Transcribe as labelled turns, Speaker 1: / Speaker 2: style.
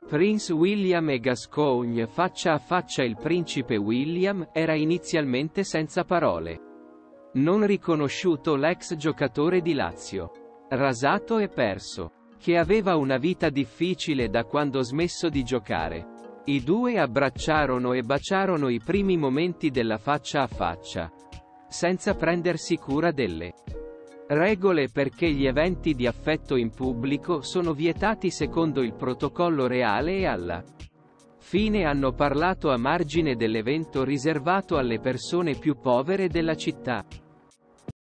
Speaker 1: Prince William e Gascoigne faccia a faccia. Il principe William era inizialmente senza parole. Non riconosciuto l'ex giocatore di Lazio. Rasato e perso. Che aveva una vita difficile da quando smesso di giocare. I due abbracciarono e baciarono i primi momenti della faccia a faccia. Senza prendersi cura delle regole, perché gli eventi di affetto in pubblico sono vietati secondo il protocollo reale, e alla fine hanno parlato a margine dell'evento riservato alle persone più povere della città.